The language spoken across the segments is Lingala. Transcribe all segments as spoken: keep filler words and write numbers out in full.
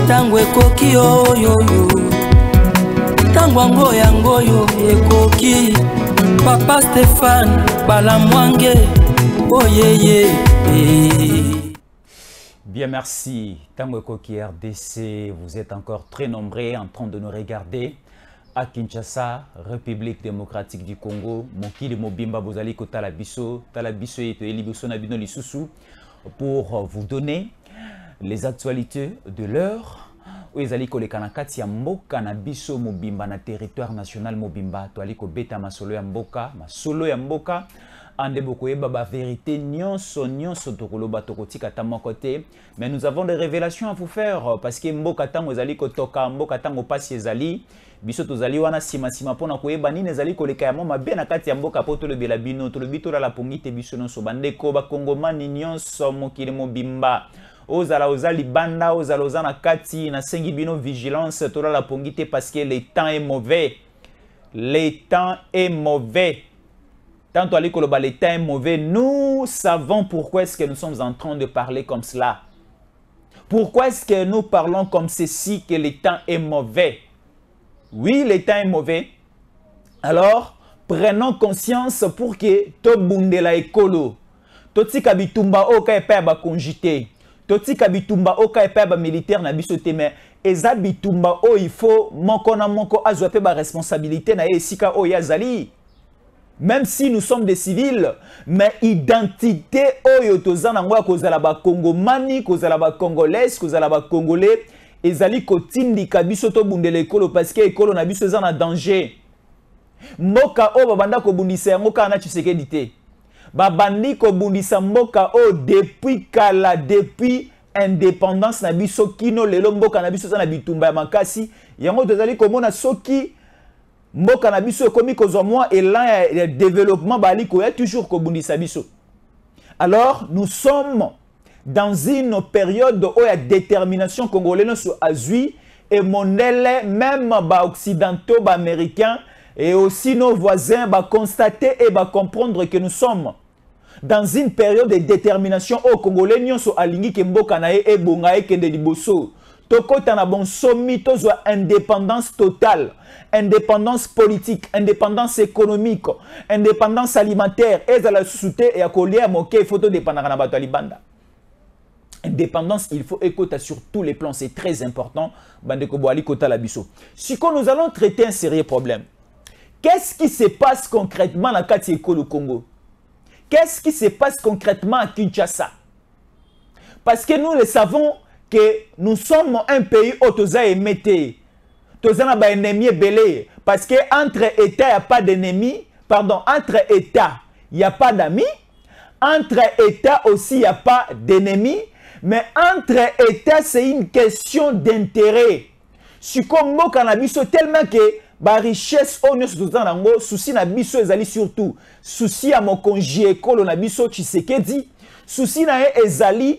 tango ekoki oyoyo tango yango yango yo ekoki Papa Stéphane Balamwange oyeye. Bien, merci. Tango Ekoki R D C, vous êtes encore très nombreux en train de nous regarder à Kinshasa, République démocratique du Congo. Mokili Mobimba Bozali Kotala Biso, Tala Biso et Elibiso Nabino Lisusu pour vous donner les actualités de l'heure. Oezali ko le kanakati ya mboka na biso Mobimba na territoire national Mobimba. Toali ko beta masolo ya mboka, masolo ya mboka. Ande boko yeba ba vérité nyonso nyonso tokoloba tokotika ta côté, mais nous avons des révélations à vous faire parce que mboka tango ezali ko toka mboka tango pasi ezali biso tozali wana sima sima pona ko yeba nini ezali ko leka ya moma be na kati ya mboka poto le bela bino to le bito la pongite biso nyonso bandeko ba kongomani nyonso mokili Mobimba ozala ozali banda ozala ozana kati na sengi bino vigilance to la pongite parce que le temps est mauvais, le temps est mauvais. Tant à l'école, le temps est mauvais. Nous savons pourquoi est-ce que nous sommes en train de parler comme cela. Pourquoi est-ce que nous parlons comme ceci, que le temps est mauvais? Oui, le temps est mauvais. Alors, prenons conscience pour que to bunde la écolo. Toti kabitumba oka epa ba congité. Toti kabitumba oka epa ba militaire na biso teme. Eza bitumba o il faut moko na moko azwa pe ba responsabilité na esika o yazali. Même si nous sommes des civils, mais identité oyo tozana ngwa kozala ba Congomani, kozala ba Congolais, kozala ba Congolais, ezali kotindi kabiso to bundele ekolo parce que ekolo na biso ezana danger. Mboka o babanda ko bundisa yango kana Tshisekedi te. Babandi ko bundisa mboka o depuis kala depuis indépendance na biso kino lelo mboka na biso zana bitumba ya makasi, yango tozali komona soki mboka na biso ekomi kozwa mwa élan ya développement baliko ya toujours kobundisa biso. Alors nous sommes dans une période où il y a détermination congolaise sur azui et monele même ba occidentaux ba américains et aussi nos voisins ba constater et ba comprendre que nous sommes dans une période de détermination au Congolais nyonso alingi ke mboka na ye e bonga e kende liboso. Tokota na bon somi tozwa indépendance totale, indépendance politique, indépendance économique, indépendance alimentaire, et la société et à coller moké photo dépendant na bato libanda. Indépendance, il faut écouter sur tous les plans, c'est très important. Bandeko boali kota la biso. Si nous allons traiter un sérieux problème. Qu'est-ce qui se passe concrètement dans Kati Eko Congo? Qu'est-ce qui se passe concrètement à Kinshasa? Parce que nous le savons que nous sommes un pays où toza émetté. Toza na ba ennemi belé. Parce que entre États, il n'y a pas d'ennemis. Pardon, entre États, il n'y a pas d'amis. Entre États aussi, il n'y a pas d'ennemis. Mais entre États, c'est une question d'intérêt. Si comme moi, cannabis, tellement que ba richesse, on est sous un ango, souci na biso ezali surtout. Souci à mon congé, kolo na biso Tshisekedi. Souci na ezali.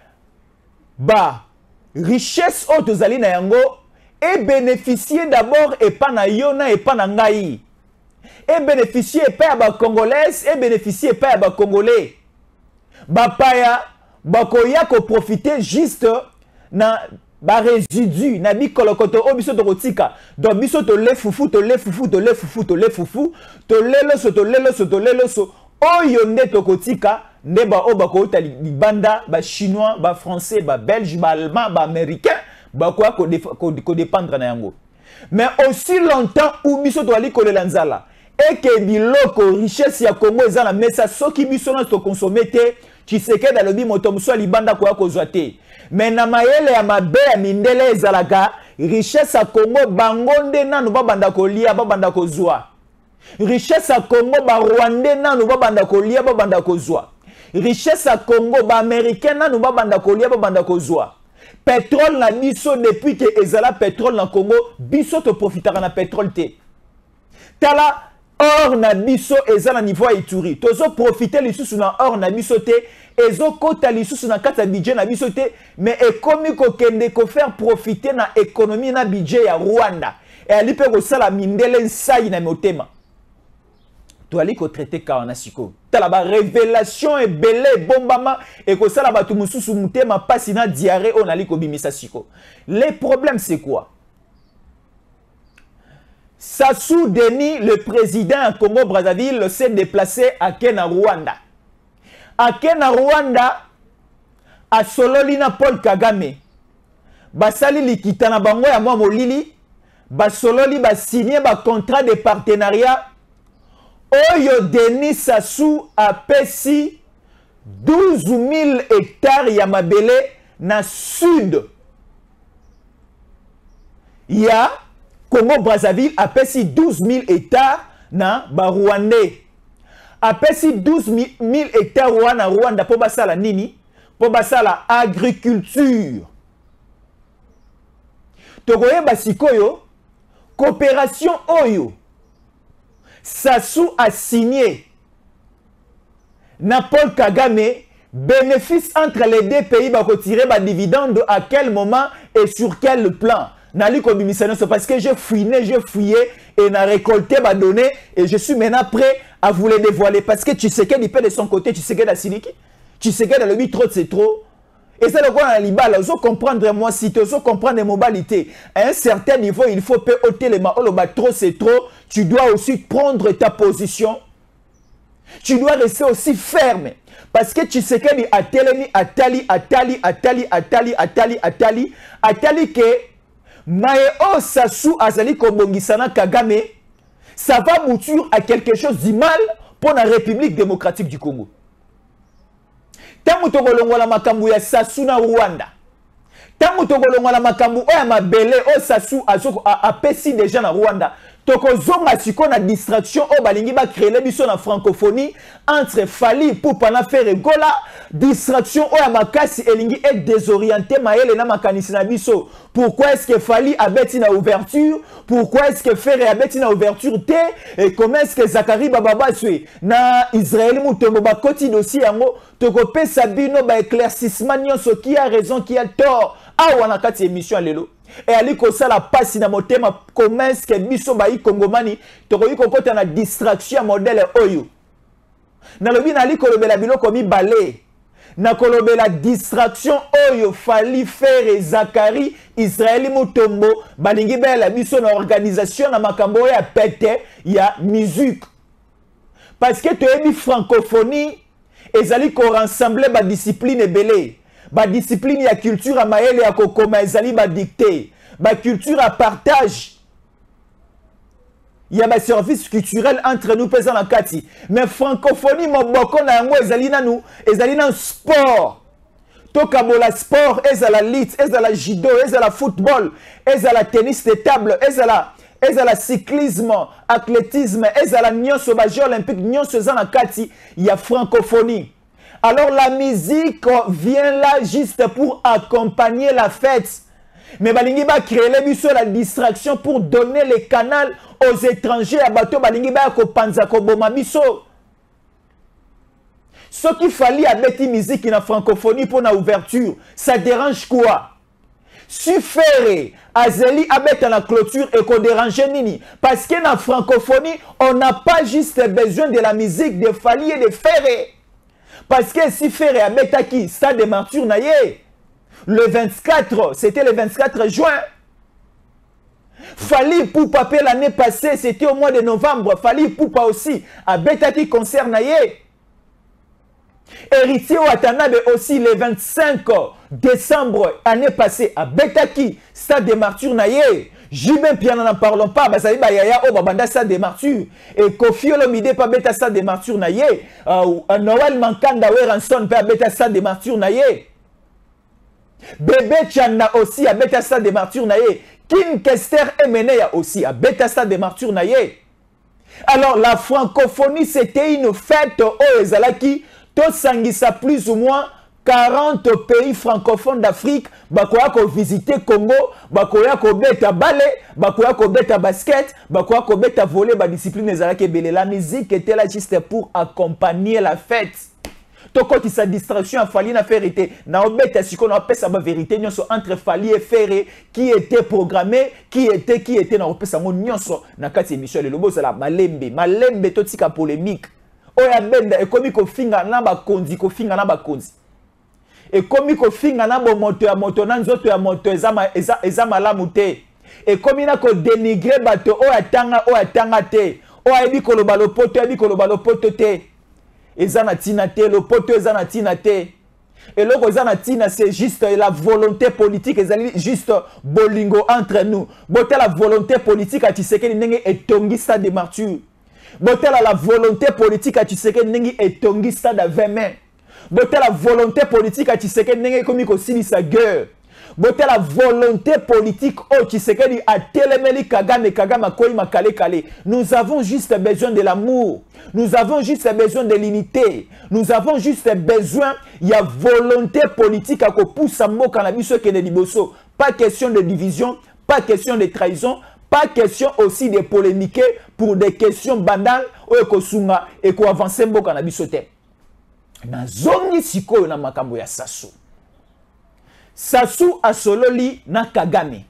Bah, richesse haute zali na yango et bénéficier d'abord et pas na yona et pas na ngai. Et bénéficier et pas ba congolaise et bénéficier et pas ba congolais. Ba paya ba koya ko profiter juste na ba résidu na bi kolokoto o biso to kotika. Donc biso to le fufu to le fufu to le fufu to le fufu to le lo so to le lo so to le lo so oyo nde to kotika. Neba o bako utali banda ba chinois ba français ba belge ba allemand ba américain ba quoi ko dépendre na yango. Mais aussi longtemps où biso to ali ko le lanzala et que biloko richesse ya Congo ezala mesa soki biso na to consommer te Tshisekedi dans le bi moto muso libanda ko ko zoate. Mais na mayele ya mabe ya mindele ezalaka richesse ya Congo bangonde nanu ba banda ko lia ba banda ko zwa. Richesse ya Congo ba Rwandais nanu ba banda ko lia ba banda ko zwa. Richesse à Congo, ba américain na nous ba banda kolia ba banda kozwa. Pétrole na biso depuis que ezala pétrole na Congo, biso to profitera na pétrole te. Tala or na biso ezala niveau à Ituri. Tozo profiter lisusu na or na biso te, ezo kota lisusu na kata budget na biso te, mais ekomi ko kende ko faire profiter na économie na budget ya Rwanda. Et ali pe ko sala mindele nsai na motema. tu allais traiter Kawanasiko. Tu as la révélation et belé bombama et que ça la ba tumusu sumute ma pasina diarrhée on allait kobimisa siko. Les problèmes c'est quoi? Sassou Denis, le président Congo Brazzaville, s'est déplacé à Kenya, Rwanda. À Kenya, Rwanda, à Sololina Paul Kagame. Basali likitana bango ya mwa molili. Basololi ba signé ba contrat de partenariat. Oyo Denis Sassou a pesi douze mille hectares ya mabele na sud. Ya Congo Brazzaville a pesi douze mille hectares na ba Rwandais. A pesi douze mille hectares wana Rwanda po basala nini? Po basala agriculture. Togoye basikoyo coopération Oyo. Sassou a signé na Paul Kagame bénéfice entre les deux pays va retirer ba dividende à quel moment et sur quel plan. Nali kobimisano c'est parce que j'ai fouiné, j'ai fouillé et n'a récolté ma donnée et je suis maintenant prêt à vous les dévoiler parce que tu sais qu'il peut de son côté, tu sais qu'il a Siliki, tu sais qu'il a le lui trop c'est trop. Et c'est le quoi dans l'ibal, il faut comprendre moi si tu veux comprendre les modalités. À un certain niveau, il faut pas ôter les mains, trop c'est trop, tu dois aussi prendre ta position. Tu dois rester aussi ferme. Parce que tu sais qu'il y a Atali, Atali, Atali, Atali, Atali, Atali, Atali, Atali que Maeo Sassou Azali Kobongisana Kagame, ça va mouture à quelque chose de mal pour la République démocratique du Congo. Tangu togolongola makambu ya Sassou na Rwanda. Tangu togolongola makambu oya mabele o Sassou azoko a pesi déjà na Rwanda. Toko zonga siko na distraction o balingi ba créer biso na francophonie entre Fali pour pana faire gola distraction oya makasi elingi est désorienté maele na makanisi na biso. Pourquoi est-ce que Fali a beti na ouverture? Pourquoi est-ce que Ferre a beti na ouverture te? Et comment est-ce que Zakari Bababa sui na Israël mutombo ba koti dossier yango toko pesa bino ba éclaircissement nyonso qui a raison qui a tort. Ah wana kati émission lelo. Et aliko ça la passe na motema comment est-ce que biso ba yi kongomani toko yi kokota na distraction modèle oyo. Na lobi na liko lobela biloko mi balé. Na kolobela distraction oyo Fali Ferre Zakari Israël Mutombo balingi bela biso na organisation na makambo ya pete ya musique. Parce que tu as mis francophonie ezali ko rassembler ba discipline belé. Ba discipline ya culture a maele ya kokoma ezali ba dicté. Ba culture à partage. Il y a un service culturel entre nous pesant la kati. Mais francophonie, mon boko na yango ezali na nous, ezali na sport. Toka bola sport, ezala lit, ezala judo, ezala football, ezala tennis de table, ezala ezala cyclisme, athlétisme, ezala nyonso ba jeux olympiques, nyonso za na kati, il y a francophonie. Alors la musique vient là juste pour accompagner la fête. Mais balingi ba créer les biso la distraction pour donner les canaux aux étrangers à bateau balingi ba ko panza ko boma biso. Ce qu'il fallait à beti musique na francophonie pour la ouverture, ça dérange quoi? Suffere azeli abet à la clôture et qu'on dérange nini parce que na francophonie on n'a pas juste besoin de la musique de Fali et de Ferre. Parce que si Ferre abet à qui ça de martyr naie. Le vingt-quatre, c'était le vingt-quatre juin. Fali Poupa l'année passée, c'était au mois de novembre. Fali Poupa aussi, à Betaki concert naie. Héritier Watanabe aussi le vingt-cinq décembre, année passée, à Betaki, stade des martyrs naie. Jibin Piana n'en parlons pas, Basaï Bayaya, oh Babanda stade des martyrs. Et Kofi Olomide pas beta stade des martyrs naie. Noël Mankanda Weranson pas beta stade des martyrs naie. Bébé Tchana aussi à Beta Stade des Martyrs naie. Kim Kester Emenea aussi à Beta Stade des Martyrs naie. Alors la francophonie c'était une fête au Ezalaki. To sangisa plus ou moins quarante pays francophones d'Afrique. Bakoya ko visiter Congo. Bakoya ko beta ballet. Bakoya ko beta basket. Bakoya ko beta volley. Ba discipline Ezalaki belé. La musique était là juste pour accompagner la fête. toko qui sa distraction a fallu na faire été na obeta siko na pesa ba vérité nyonso entre Fally et Ferré qui était programmé qui était qui était na opesa mo nyonso na kati émission le lobo la malembe malembe to tika polémique oya benda e komi ko finga na ba konzi ko finga na ba konzi e komi ko finga na bo moto ya moto na nzoto ya moto ezama eza eza malamu te e komi na ko dénigrer bato oya tanga oya tanga te oya ebi ko loba lopoto ebi ko loba lopoto te ezana tina te lopoto ezana tina te et le ezana tina c'est juste la volonté politique ezali juste bolingo entre nous bote la volonté politique à Tshisekedi ndenge etongi stade de martyrs bote la volonté politique à Tshisekedi ndenge etongi stade à vingt mains bote la volonté politique à Tshisekedi ndenge komi ko silisa guerre bote la volonté politique au Tshisekedi a telemeli Kagame Kagame koi makale kale. Nous avons juste besoin de l'amour. Nous avons juste besoin de l'unité. Nous avons juste besoin il y a volonté politique à ko poussa mboka na biso ke de liboso. Pas question de division, pas question de trahison, pas question aussi de polémiquer pour des questions banales ou ko sunga et ko avancer mboka na biso te. Na zongi sikoyo na makambo ya Sassou. Sassou a sololi na Kagame.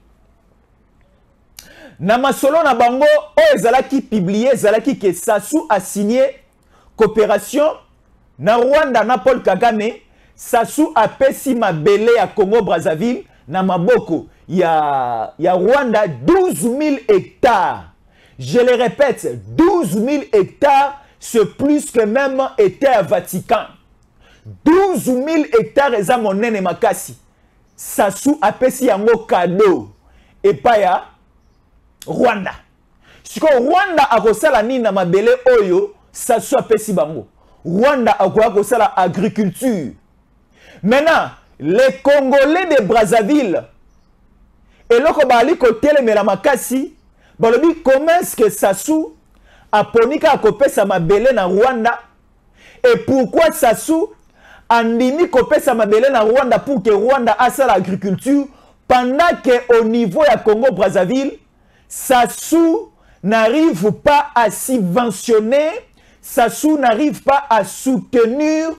Na masolo na bango o ezalaki publié ezalaki que Sassou a signé coopération na Rwanda na Paul Kagame. Sassou a pesi mabele ya Congo Brazzaville na maboko ya ya Rwanda douze mille hectares. Je le répète, douze mille hectares, c'est plus que même État Vatican. douze mille hectares eza monene makasi. Sassou a pesi yango cadeau et pas ya Rwanda. Si Rwanda a kosala nini na mabele oyo Sassou a pesi bango. Rwanda a kosala agriculture. Maintenant, les Congolais de Brazzaville et loko bali ko telemela makasi balobi comment est-ce que Sassou a ponika a kopesa mabele na Rwanda et pourquoi Sassou andimi kopesa mabele na Rwanda pour que Rwanda asa l'agriculture pendant que au niveau ya Congo Brazzaville Sassou n'arrive pas à subventionner, Sassou n'arrive pas à soutenir,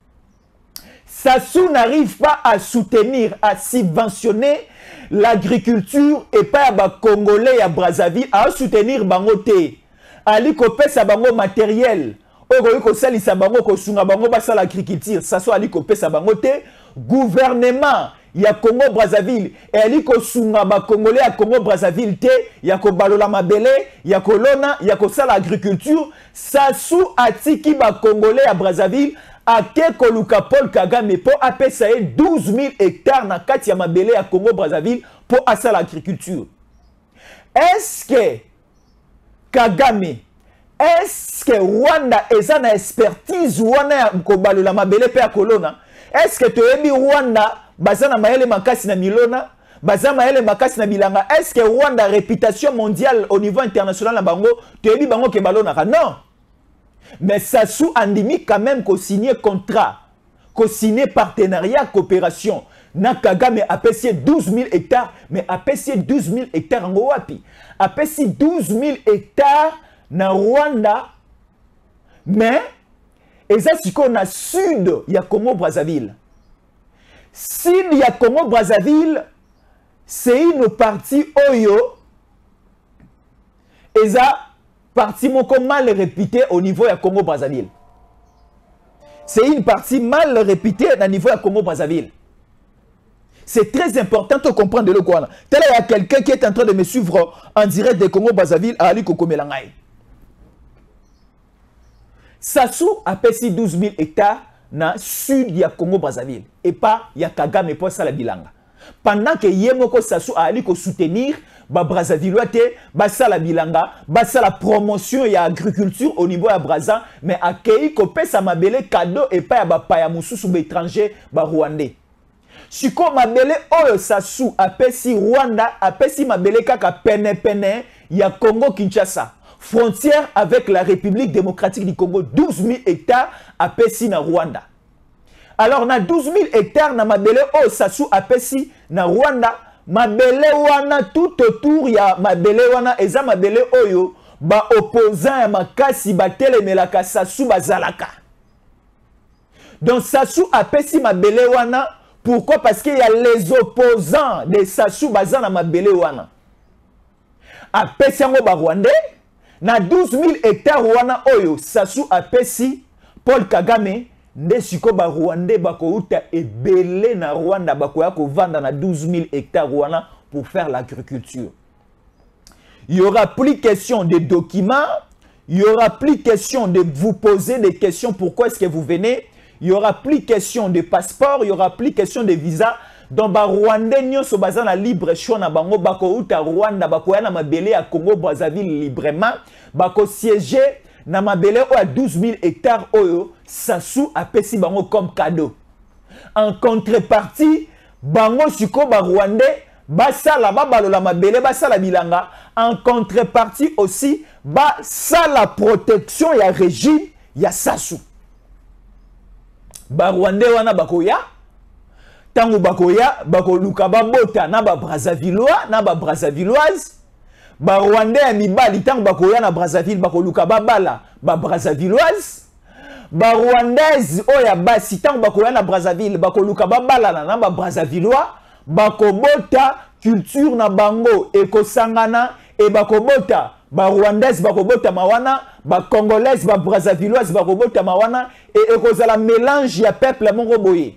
Sassou n'arrive pas à soutenir, à subventionner l'agriculture et pas à Congolais à Brazzaville à soutenir bangote, ali kopesa bango matériel. Ogo salisa bango ko sunga bango basa l'agriculture ça soit ali ko pesa bango te gouvernement ya Congo Brazzaville et ali ko sunga ba congolais à Congo Brazzaville te ya ko balola mabele ya ko lona ya ko sala agriculture Sassou atiki ba congolais à Brazzaville a ke ko luka Paul Kagame po apesa e douze mille hectares na kati ya mabele ya Congo Brazzaville po asa l'agriculture. Est-ce que Kagame est-ce que Rwanda est une expertise Rwanda kobalo la mabele pe kolona? Est-ce que tu ebi Rwanda bazana maele makasi na milona bazana maele makasi na bilanga? Est-ce que Rwanda réputation mondiale au niveau international na bango tu ebi bango ke balona? Non. Mais Sassou andimi quand même ko signer contrat, ko signer partenariat, coopération. Na Kagame a payé douze mille hectares, mais a payé douze mille hectares en wapi? A payé douze mille hectares na Rwanda, mais et ça c'est qu'on a sud il y a Congo Brazzaville. Sud il y a Congo Brazzaville, c'est une partie oyo et ça partie moko mal réputée au niveau de Congo Brazzaville. C'est une partie mal réputée au niveau de Congo Brazzaville. C'est très important de comprendre le quoi. Tel il y a quelqu'un qui est en train de me suivre en direct de Congo Brazzaville à Ali Kokomelangai. Sassou a payé douze mille hectares dans le sud de Congo Brazzaville et pas il y a Kagame pour ça la bilanga. Pendant que Yemoko Sassou a allé soutenir ba Brazzaville ba ça la bilanga, ba ça la promotion et agriculture au niveau de Brazza, mais a kei ko pesa mabele cadeau et pas ba paya mususu ba étranger ba rwandais. Siko mabele oyo Sassou a pesi Rwanda a pesi mabele kaka pene pene ya Congo Kinshasa. Frontière avec la République démocratique du Congo, douze mille hectares à Pessi na Rwanda. Alors, na douze mille hectares na mabele o Sassou a Pessi na Rwanda, mabele wana tout autour ya mabele wana eza mabele oyo ba opposant ya makasi ba telemelaka Sassou bazalaka. Donc Sassou apesi mabele wana. Pourquoi? Parce qu'il y a les opposants de Sassou baza na mabele wana. Apesi yango ba Rwandais na douze mille hectares wana oyo Sassou apesi Paul Kagame nde siko ba Rwandais bako uta ebele na Rwanda bako ya ko vanda na douze mille hectares wana pour faire l'agriculture. Il y aura plus question de documents, il y aura plus question de vous poser des questions pourquoi est-ce que vous venez, il y aura plus question de passeport, il y aura plus question de visa. Donc ba Rwandais nyonso baza na libre choix na bango bako uta Rwanda bako ya na mabele ya Congo Brazzaville librement bako siéger na mabele o à douze mille hectares oyo Sassou apesi bango comme cadeau. En contrepartie bango siko ba Rwandais basala babalola mabele basala bilanga. En contrepartie aussi basala protection ya régime ya Sassou. Ba Rwandais wana bakoya tango bakoya bako luka babota na ba Brazzavillois na ba Brazzavilloise ba Rwandais ya mibali tango bakoya na Brazzaville bako luka babala ba Brazzavilloise ba Rwandaise oya basi tango bakoya na Brazzaville bako luka babala na ba Brazzavillois bako bota culture na bango ekosangana e bako bota ba Rwandaise bako bota mawana ba Congolaise ba Brazzavilloise bako bota mawana et ekozala mélange ya peuple mongo boye.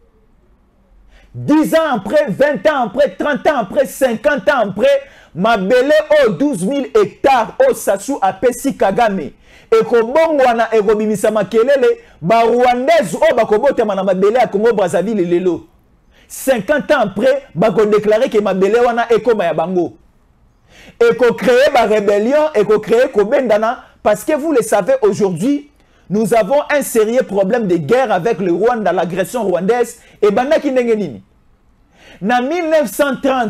dix ans après, vingt ans après, trente ans après, cinquante ans après, mabele o douze mille hectares o Sassou apesi Kagame. Et kobongwana e kobimisa makelele ba Rwandaise o bakobotama na mabele ya Congo Brazzaville lelo. cinquante ans après, bako déclarer que mabele wana ekoma ya bango. Et ko créer ba rébellion et ko créer kobendana parce que vous le savez aujourd'hui, nous avons un sérieux problème de guerre avec le Rwanda, l'agression rwandaise. Et bandaki ndenge nini? En mille neuf cent trente,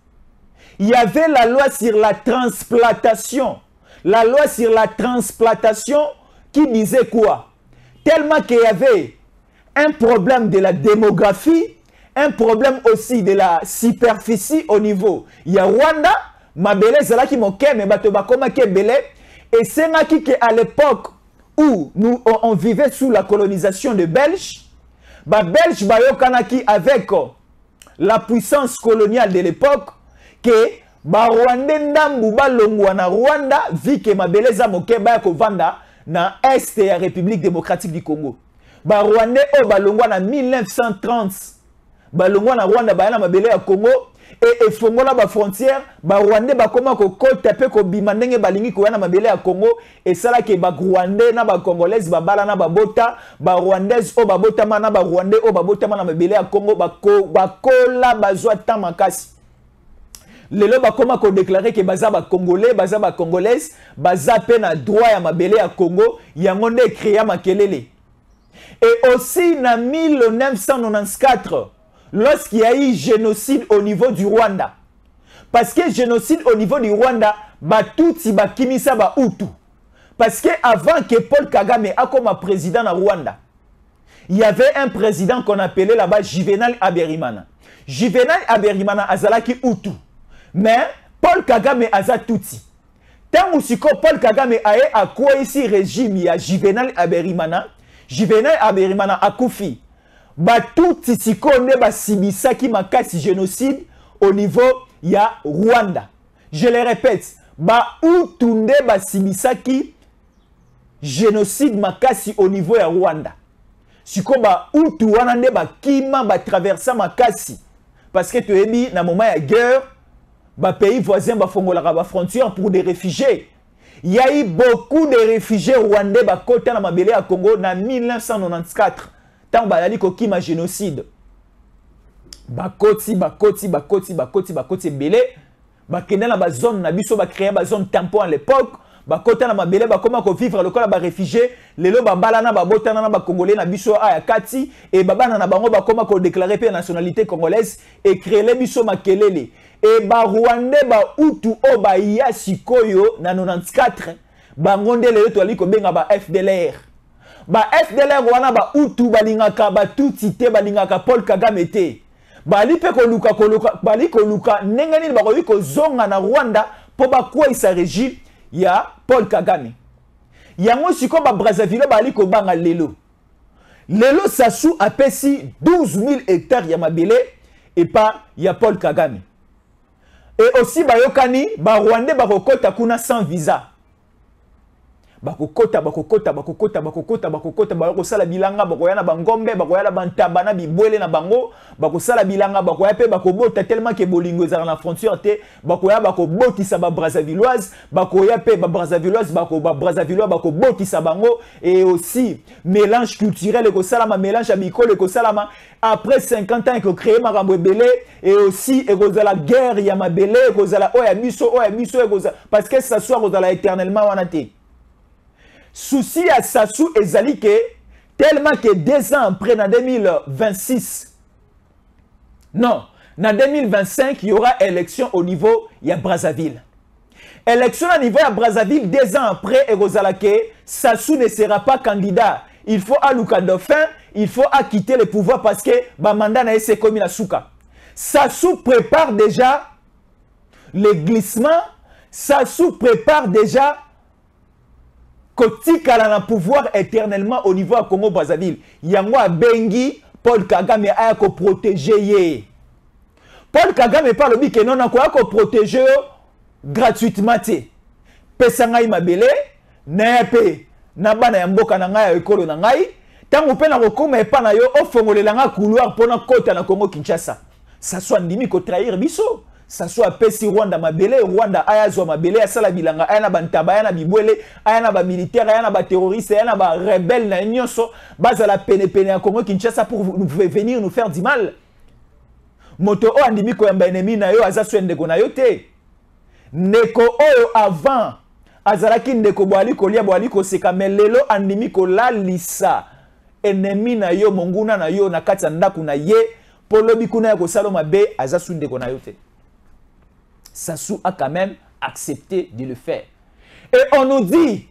il y avait la loi sur la transplantation. La loi sur la transplantation qui disait quoi? Tellement qu'il y avait un problème de la démographie, un problème aussi de la superficie au niveau. Il y a Rwanda, mabele zala ki moke, mais bato bakoma ke bele. Et c'est là qu'à l'époque où nous on, on vivait sous la colonisation de Belges, bah Belges bayo kanaki avec la puissance coloniale de l'époque que ba Rwanda ndambu ba longwa na Rwanda vu que mabeleza moke ba ko vanda na est ya République démocratique du Congo. Ba Rwanda o ba longwa na mille neuf cent trente ba longwa na Rwanda ba na mabele ya Congo et efongola ba frontière ba Rwanda ba koma ko kota pe ko bima ndenge balingi ko na mabele ya Congo et sala ke ba Rwanda na ba Congolaise ba bala na ba bota ba Rwandaise o ba bota na ba Rwanda o ba bota na mabele ya Congo ba ko ba kola bazwa tamakasi lelo ba koma ko déclarer que baza ba Congolais baza ba Congolaise baza pe na droit ya mabele ya Congo yango nde créa makelele. Et aussi na mille neuf cent quatre-vingt-quatorze lorsqu'il y a eu génocide au niveau du Rwanda. Parce que génocide au niveau du Rwanda, ba Tutsi ba kimisa ba Hutu. Parce que avant que Paul Kagame a comme président au Rwanda, il y avait un président qu'on appelait là-bas Juvenal Habyarimana. Juvenal Habyarimana azalaki Hutu. Mais Paul Kagame aza Tutsi. Tant que Paul Kagame a à quoi ici régime il y a Juvenal Habyarimana, Juvenal Habyarimana a koufi. Ba Tutsi siko ne ba sibisaki makasi génocide au niveau ya Rwanda. Je le répète, ba Hutu nde ba sibisaki génocide makasi au niveau ya Rwanda. Siko ba Hutu wana nde ba kima ba traversa makasi parce que tu es mis na moment ya guerre ba pays voisins ba fongolaka ba frontière pour des réfugiés. Il y a eu beaucoup de réfugiés rwandais ba kota na mabele ya Congo na mille neuf cent quatre-vingt-quatorze. Tant bayali ko kima génocide. Bakoti, bakoti, bakoti, bakoti, bakoti belé. Bakende na ba zone na biso ba créer ba zone tampon à l'époque. Bakota na mabele ba koma ko vivre lokola ba réfugié. Lelo ba balana ba botana na ba congolais na biso a ya kati et babana na bango ba koma ko déclarer pe nationalité congolaise et créer les biso makelele. Et ba Rwandais ba Hutu o ba ya sikoyo na quatre-vingt-quatorze. Bangonde lelo to ali ko benga ba F D L R. Ba F D L R wana ba Hutu balingaka ba Tutsi te balingaka Paul Kagame te. Bali pe ko luka ko luka bali ko luka ndenge nini ba ko ko zonga na Rwanda po ba kwa isa régime ya Paul Kagame. Yango siko ba Brazzaville bali ko banga lelo. Lelo Sassou a pesi douze mille hectares ya mabele et pas ya Paul Kagame. Et aussi bayokani ba Rwandais bakokota kuna sans visa. Bakokota bakokota bakokota bakokota bakokota bakosala bilanga bakoya na bangombe bakoya na bantaba na bibwele na bango bakosala bilanga bakoya pe bakobota tellement que bolingo ezala na frontière te bakoya bakobotisa ba Brazzavilloise bakoya pe ba Brazzavilloise bako ba Brazzavillois bakobotisa bango et aussi mélange culturel ekosalama mélange amicale ekosalama après cinquante ans que créer makambo ebele et aussi ekozala guerre ya mabele ekozala oya biso oya biso ekozala parce que ça soit ekozala éternellement wana te. Souci à Sassou et Zalike, tellement que deux ans après, en deux mille vingt-six, non, en deux mille vingt-cinq, il y aura élection au niveau de Brazzaville. Élection au niveau de Brazzaville, deux ans après, et Sassou ne sera pas candidat. Il faut à Luka Dauphin, il faut à quitter le pouvoir parce que le mandat n'a été commis à Souka. Sassou prépare déjà le glissement, Sassou prépare déjà Kotikala na pouvoir éternellement au niveau de Congo Brazzaville. Yango a bengi Paul Kagame a ko protéger. Paul Kagame parle bi que non na ko protéger gratuitement te. Pesa ngai mabele na pe na bana ya mboka na ngai ekolo na ngai tango pe na kokoma epa na yo ofongolela nga couloir pona kota na Congo Kinshasa. Ça soit ndimi ko trahir biso. Ça soit pesi Rwanda mabele Rwanda ayazwa mabele asala bilanga ayana bantaba ayana bibwele ayana ba militaire ayana ba terroriste ayana ba rebelle na nyonso bazala pene pene ya Congo Kinshasa pour venir nous faire du mal. Moto o andimi ko yamba ennemi na yo aza swende ko na yo te. Neko oyo avant azalaki ndeko boali ko lia boali ko seka melelo andimi ko lalisa ennemi na yo monguna na yo na kati ndaku na ye polobi kuna ya ko saloma be aza swende ko na yo te. Sassou a quand même accepté de le faire. Et on nous dit,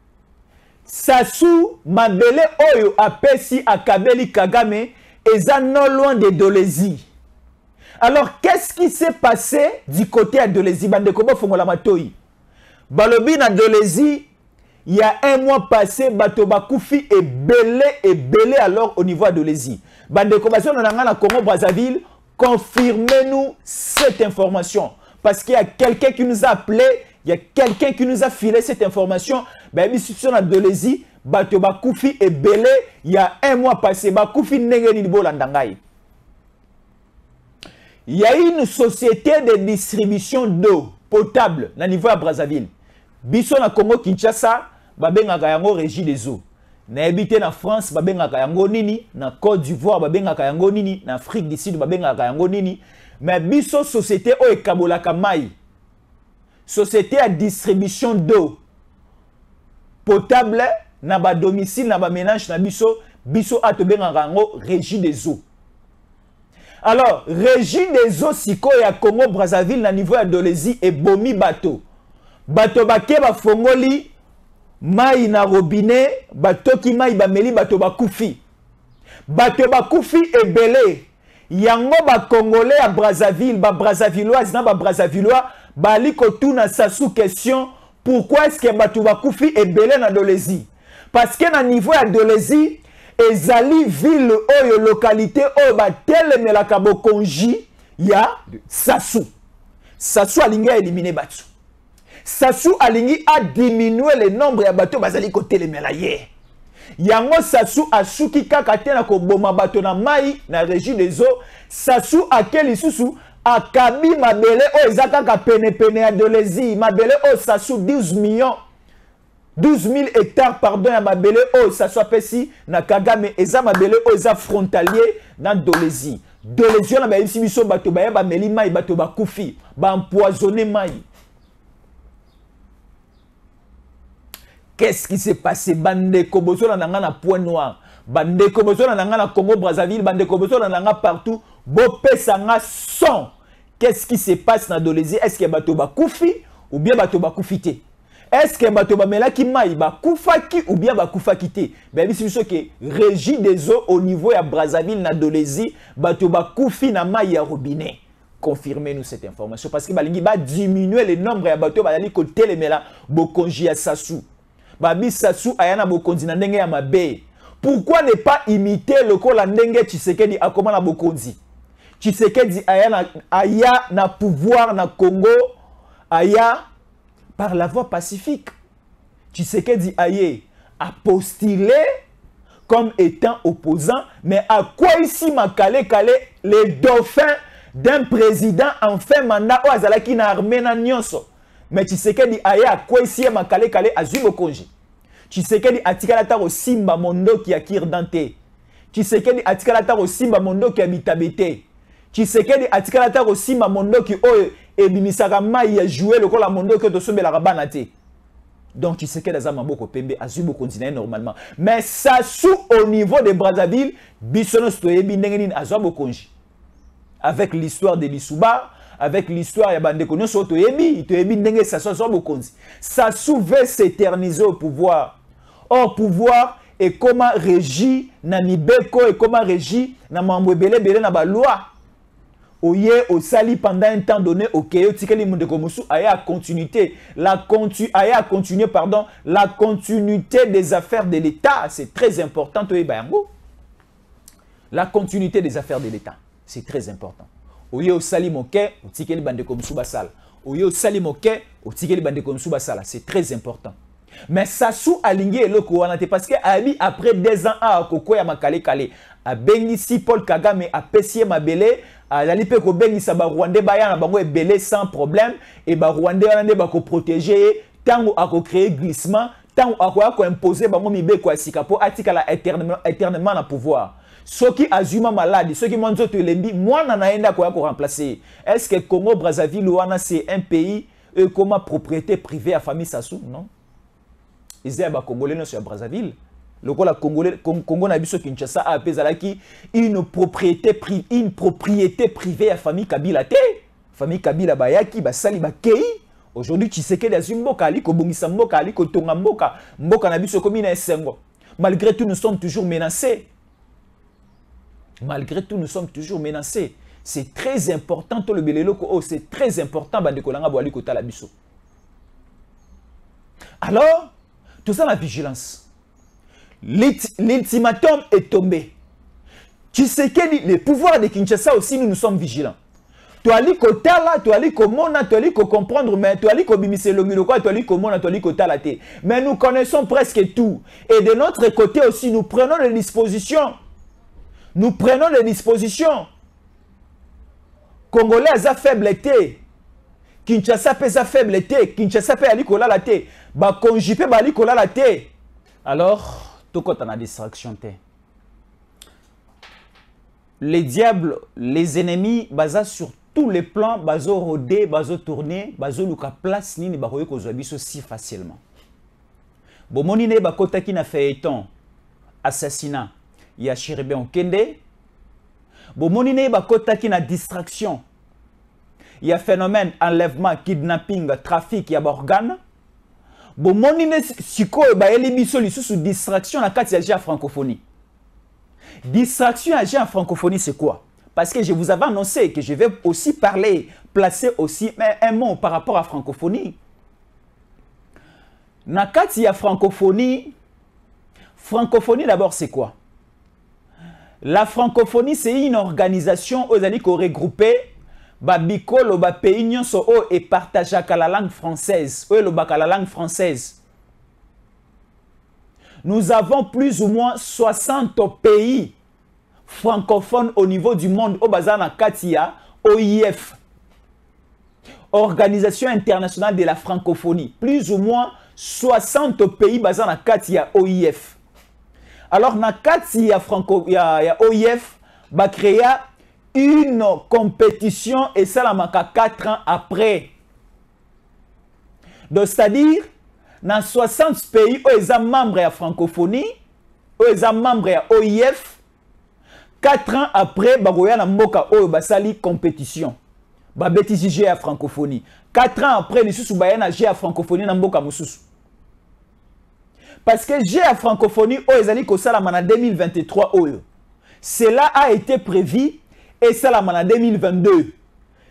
Sassou Mabele Oyo a pesi à Kabeli Kagame et ça non loin de Dolezi. Alors, qu'est-ce qui s'est passé du côté de Dolezi? Bandekobo Fongola Matoi. Balobi na Dolezi, il y a un mois passé, Batoba Koufi est belé et belé alors au niveau de Dolezi. Bandekobo na Congo Brazzaville, confirmez-nous cette information. Parce qu'il y a quelqu'un qui nous a appelé, il y a quelqu'un qui nous a filé cette information. Ben, institution de Dolezi, Bato Bakoufi est belé, il y a un mois passé, Bakoufi Nengeni Bolandangai. Il y a une société de distribution d'eau potable au niveau de Brazzaville. Biso na Congo Kinshasa, Babengaka yango régie des eaux. Na habité na France, Babengaka yango nini, na Côte d'Ivoire, Babengaka yango nini, na Afrique du Sud, Babengaka yango nini. Mais biso société o ekabolaka mai. Société à distribution d'eau potable na ba domicile na ba ménage na biso biso atobengaka yango régie des eaux. Alors régie des eaux siko ya Congo Brazzaville na niveau ya Dolezi et bomi bato. Bato bake ba fongoli mai na robinet, bato ki mai ba meli bato bakufi. Bato bakufi ebele. Yango ba Congolais à Brazzaville, ba Brazzavilloise na ba Brazzavillois, ba liko tuna Sassou question pourquoi est-ce que bato bakufi ebele na Dolezi? Parce que na niveau ya Dolezi ezali ville oyo localité oyo ba telemelaka bokonji ya Sassou. Sassou alingi a éliminer bato. Sassou alingi a diminuer le nombre ya bato bazali ko telemela ye. Yango Sassou a suki kaka te na ko boma bato na mai na régie des eaux. Sassou a keli susu a kabi mabele o ezaka pene pene ya Dolezi. Mabele o Sassou douze millions douze mille hectares pardon ya mabele o Sassou apesi na Kagame eza mabele o eza frontalier na Dolezi. Dolezi na ba yisi biso bato ba ba meli mai bato ba kufi ba empoisonner mai. Qu'est-ce qui s'est passé? Bande Koboso na nanga na point noir. Bande Koboso na nanga na Congo Brazzaville. Bande Koboso na nanga partout. Bopé sanga son. Qu'est-ce qui se passe na Dolezi? Est-ce que bato ba koufi ou bien bato ba koufité? Est-ce que bato ba melaki mai ba koufaki ou bien ba koufaki te? Ben si c'est que régie des eaux au niveau ya Brazzaville na Dolezi, bato ba koufi na mai ya robinet. Confirmez-nous cette information parce que balingi ba diminuer le nombre ya bato ba dali ko telemela bokonji ya Sassou. Babi Sassou ayana bokonzi na ndenge ya mabe. Pourquoi ne pas imiter le Kolandenge Tshisekedi à comment la Bokonzi? Tshisekedi aya na, aya na pouvoir na Congo, aya par la voie pacifique. Tshisekedi aya a postulé comme étant opposant, mais à quoi ici m'a calé calé les dauphins d'un président en fin mandat ou azalaki na armée na nyonso? Mais Tshisekedi aya à quoi ici m'a calé calé à Zubokonji? Tshisekedi atikala ta Simba Mondo qui a Kirdante. Tshisekedi atikala ta Simba Mondo qui habita Bete. Tshisekedi atikala ta Simba Mondo qui oyo ebimisaka mai ya jouer le la Mondo que to sombela rabana te. Donc Tshisekedi azama boko pembe azubo continuer normalement. Mais ça sous au niveau de Brazzaville, bisono stoyebi ndenge nini azwa bokonji. Avec l'histoire de Lissouba, avec l'histoire ya bande konyo so toyebi, toyebi ndenge ça soit bokonzi. Ça sous veut s'éterniser au pouvoir. Or, pouvoir et comment régir na mibeko et comment régir na mambo belé belé na ba loi. Oye au sali pendant un temps donné au keyo tikeli monde komusu aya continuité la continu aya continuer pardon la continuité des affaires de l'État, c'est très important to ebango. La continuité des affaires de l'État, c'est très important. Oye au sali moke au tikeli bande komusu basala. Oye au sali moke au tikeli bande komusu basala, c'est très important. Mais ça sous aligné le kouanate parce que Abi après deux ans à Koko ya makale kale a bengi si Paul Kagame a pessier ma belé a la lipe ko bengi sa ba Rwandais baya na bango belé sans problème et ba Rwandais ande ba ko protéger tango a ko créer glissement tango a ko imposer bango mibe ko asika po atikala éternellement éternellement na pouvoir. Ceux qui azuma malade, ceux qui montent to lembi moi na naenda ko ko remplacer. Est-ce que Congo Brazzaville wana c'est un pays euh, comme propriété privée à famille Sassou? Non. Ils étaient Congolais sur Brazzaville. Le Congolais, Congo na biso Kinshasa a apesala une propriété privée, une propriété privée à famille Kabila te. Famille Kabila bayaki basali bakei. Aujourd'hui Tshisekedi azumboka ali ko bongisa mboka ali ko tonga mboka. Mboka na biso comme ina sengo. Malgré tout nous sommes toujours menacés. Malgré tout nous sommes toujours menacés. C'est très important to le belelo ko c'est très important bande ko langa bo ali ko tala biso. Alors tout ça, la vigilance. L'ultimatum est tombé. Tu sais que les pouvoirs de Kinshasa aussi, nous nous sommes vigilants. Tu as dit que tu as là, tu as dit que tu as dit que comprendre, mais tu as dit que bimise le milo, tu as dit que tu as dit que tu as là. Mais nous connaissons presque tout. Et de notre côté aussi, nous prenons les dispositions. Nous prenons les dispositions. Congolais a faiblité. Kinshasa peut sa faiblité. Kinshasa peut aller coller la tête. Ba conjuper ba ali coller la tête. Alors, tout quand on a distraction té. Les diables, les ennemis, basés sur tous les plans, bazo rodé, bazo tourné, bazo luka place nini ba koyo kozwa biso si facilement. Bomoni ne ba kota ki na feuilleton assassinat ya Chéribé Okende. Bomoni ne ba kota ki na distraction. Il y a phénomène enlèvement, kidnapping, trafic, il y a organes. Bon, mon ine siko ba elibiso lisusu distraction na kati ya francophonie. Distraction à francophonie c'est quoi? Parce que je vous avais annoncé que je vais aussi parler, placer aussi un mot par rapport à francophonie. Na kati ya francophonie, francophonie d'abord c'est quoi? La francophonie c'est une organisation aux alliés regroupée Babikolo ba pays nyonso o et partage la langue française. O le la langue française. Nous avons plus ou moins soixante pays francophones au niveau du monde au bazana Katia O I F. Organisation internationale de la francophonie. Plus ou moins soixante pays bazana Katia O I F. Alors na Katia franco ya, ya O I F ba créer une compétition et ça la manque quatre ans après. Donc c'est-à-dire dans soixante pays où ils sont membres de la francophonie, où ils sont membres de O I F, quatre ans après, il y a une compétition. Il y a une la francophonie. quatre ans après, il y a une francophonie dans Mboka Moussousou. Parce que j'ai la francophonie, où ils ont en deux mille vingt-trois. Cela a été prévu et ça la en deux mille vingt-deux.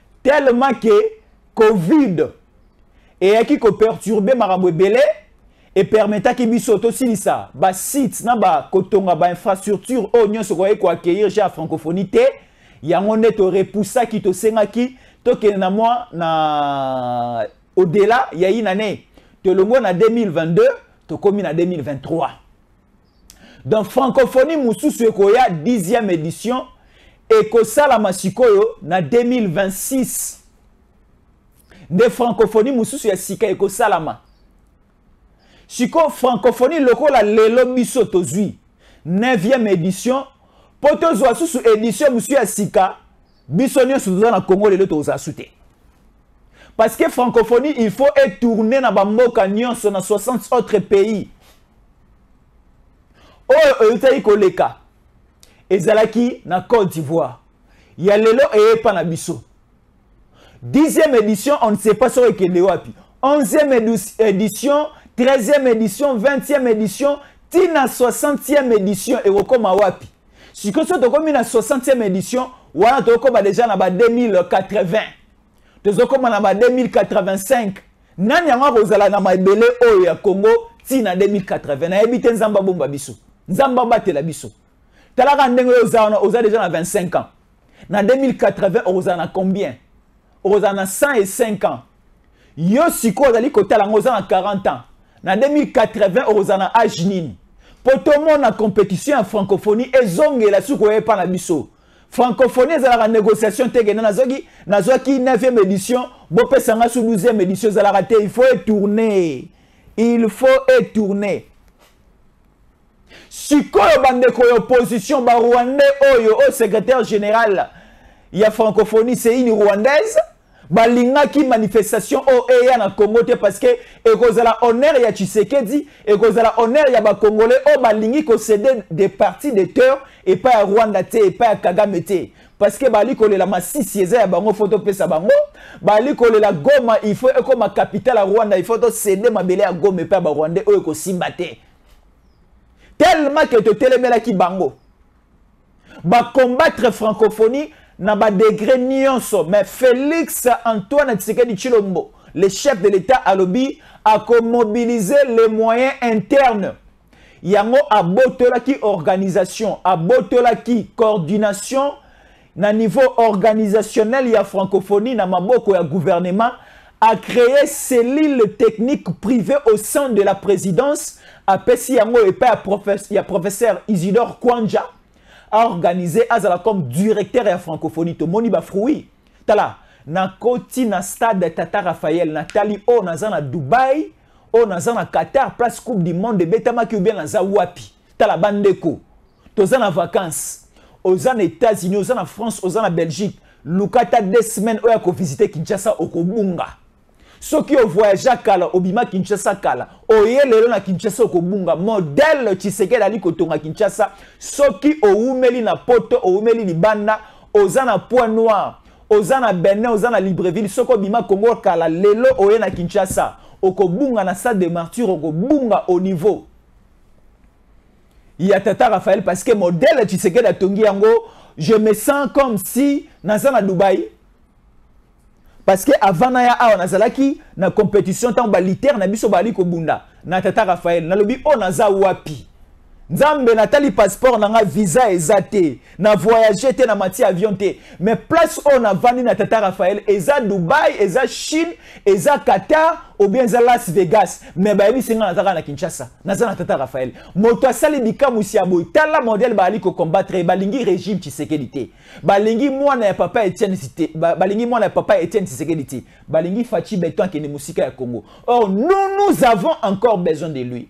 Tellement que Covid et qui a perturbé Marambo Belé et permetaki biso to silisa ba site na ba kotonga ba infrastructure o nyonso ko ko accueillir ja francophonie te yango ne to repoussa ki to sengaki to ke na moi na au-delà ya une année to longo na deux mille vingt-deux to komi na deux mille vingt-trois. Donc francophonie mususu ko ya dixième édition et ko sala masikoyo na deux mille vingt-six. De francophonie mususu ya sika e ko salama. Siko francophonie lokola lelo biso tozui neuvième édition poto zwa susu édition musu ya sika biso nyonso toza na Congo lelo toza sute. Parce que francophonie il faut être tourné na ba mboka nyonso na soixante autres pays. Oyo oyutaki koleka ezalaki na Côte d'Ivoire. Ya lelo eye pa na biso. dixième édition on ne sait pas sur ekende wapi. onzième édition, treizième édition, vingtième édition, tina soixantième édition et rekoma wapi. Si que ce tokomi na soixantième édition, wana tokoma déjà na ba deux mille quatre-vingts. Tozokoma na ba deux mille quatre-vingt-cinq. Nani yango kozala na mabele oyo ya Congo tina deux mille quatre-vingts. Na ebite nzamba bomba biso. Nzamba batela biso. Talaka ndenge ozana oza déjà na vingt-cinq ans. Na deux mille quatre-vingts ozana na combien? Ozana cent cinq ans. Yo siko ozali kotala ozana quarante ans. Na deux mille quatre-vingts ozana âge nini. Potomo na compétition en francophonie ezonge la suko yepa na biso. Francophonie ezala négociation tege na zoki na zoki neuvième édition, bo pesanga sous douzième édition ezala raté, il faut tourner. Il faut tourner. Sikoyo bandeko yo opposition ba Rwandais oyo au secrétaire général ya francophonie c'est une rwandaise. Balinga qui manifestation o eya na Congo te parce que ekozala honneur ya Tshisekedi ekozala honneur ya ba congolais o balingi ko céder des parties de terre et pas à Rwanda te et pas à Kagame te parce que bali ko la masisi eza ya bango photo pesa bango bali ko la Goma il faut comme capitale à Rwanda il faut to céder mabele ya Goma et pas ba Rwandais o ko simba te tellement que to telemela ki bango ba combattre francophonie na ba degré nyonso mais Félix Antoine Tshisekedi Tshilombo le chef de l'État a lobby a mobilisé les moyens internes yango abotola ki organisation abotola ki coordination na niveau organisationnel ya francophonie na maboko ya gouvernement a créé cellule technique privée au sein de la présidence a pesi yango et pas professeur ya professeur Isidore Kwanja a organisé azala comme directeur de francophonie to moni ba fruit tala na koti na stade Tata Raphaël Nathalie o naza na Dubaï o naza na Qatar place coupe du monde de betama ki bien naza wapi tala bandeko toza na vacances oza na États-Unis oza na France oza na Belgique lukata deux semaines oya ko visiter Kinshasa okobunga soki o voyage kala obima Kinshasa kala oye lelo na Kinshasa okobunga modèle Tshisekedi ali kotonga Kinshasa soki oumeli na poto oumeli libanda ozana point noir ozana Benin ozana Libreville soko obima Congo kala lelo oye na Kinshasa okobunga na stade de martyrs okobunga au niveau ya Tata Raphaël parce que modèle Tshisekedi atongi yango je me sens comme si naza na Dubaï. Parce que avant na ya awa nazalaki na compétition tant balitaire na biso bali ko bunda na Tata Raphaël na lobi o naza wapi Nzambe natali passeport na nga visa ezate na voyager te na mati avion te mais place o na vandi na Tata Raphaël eza Dubaï eza Chine eza Qatar ou bien eza Las Vegas mais ba yebi singa nataka na Kinshasa naza na Tata Raphaël moto asali bikamusi ya boy tala modèle bali ko combattre balingi régime Tshisekedi te balingi mwana ya papa Etienne Tshisekedi balingi mwana ya papa Etienne Tshisekedi te balingi Fachi Beton qui est musika ya Congo. Or nous nous avons encore besoin de lui.